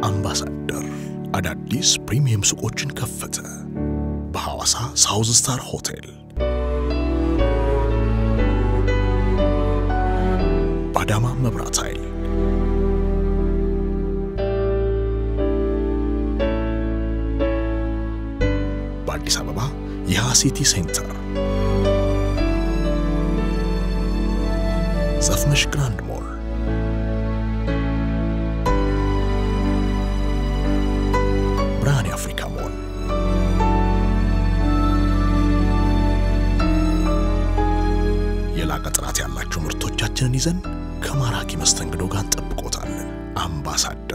አምባሳደር አዳዲስ ፕሪሚየም ሱቆችን ከፈተ። በሐዋሳ ሳውዝ ስታር ሆቴል፣ በአዳማ መብራት ኃይል፣ በአዲስ አበባ የሃሲቲ ሴንተር፣ ዘፍመሽ ግራንድ ሞል፣ ብርሃን አፍሪካ ሞል፣ የላቀ ጥራት ያላቸው ምርቶቻችንን ይዘን ከማራኪ መስተንግዶ ጋር እንጠብቆታለን። አምባሳደር